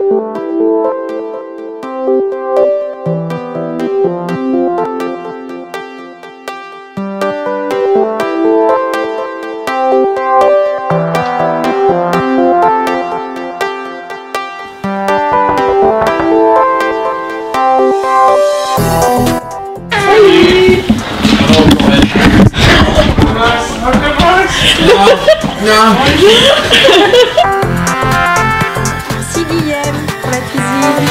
Merci Guillaume pour la cuisine.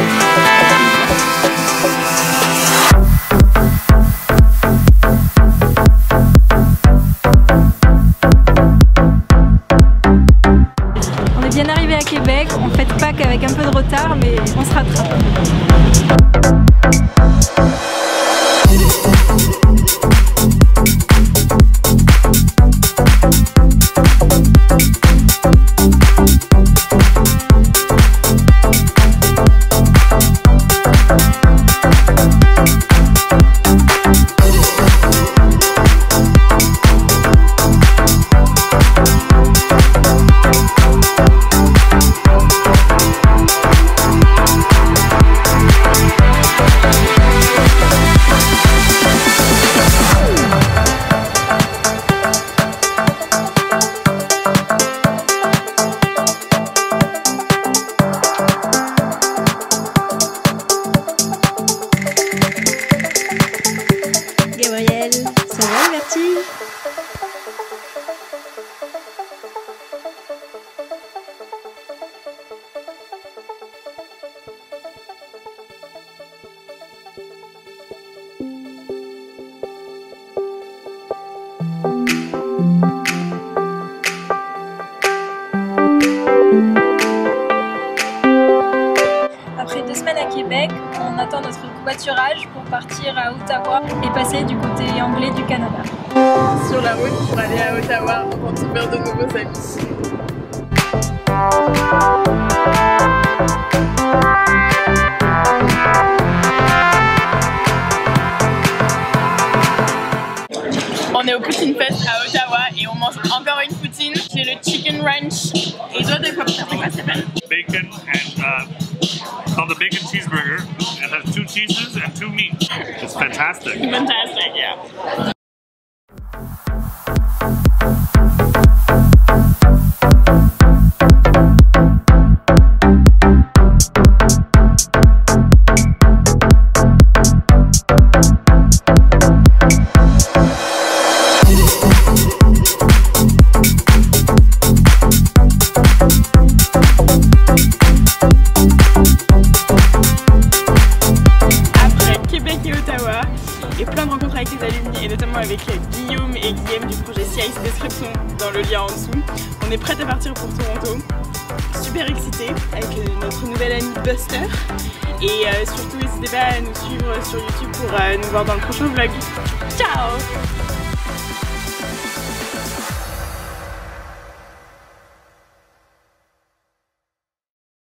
On est bien arrivé à Québec, on fête Pâques avec un peu de retard mais on se rattrape. Gabriel, ça va Bertie? Après 2 semaines à Québec, on attend notre covoiturage pour partir à Ottawa et passer du côté anglais du Canada. Sur la route pour aller à Ottawa, on compte se faire de nouveaux amis. On est au Poutine Fest à Ottawa et on mange encore une poutine. J'ai le Chicken Ranch. Et toi, de quoi ça s'appelle? Bacon and called the bacon cheeseburger. It has 2 cheeses and 2 meat. It's fantastic. Fantastic, yeah. Et plein de rencontres avec les alumni et notamment avec Guillaume et Guillaume du projet CICE Description dans le lien en dessous. On est prête à partir pour Toronto, super excités avec notre nouvel ami Buster et surtout n'hésitez pas à nous suivre sur YouTube pour nous voir dans le prochain vlog. Ciao!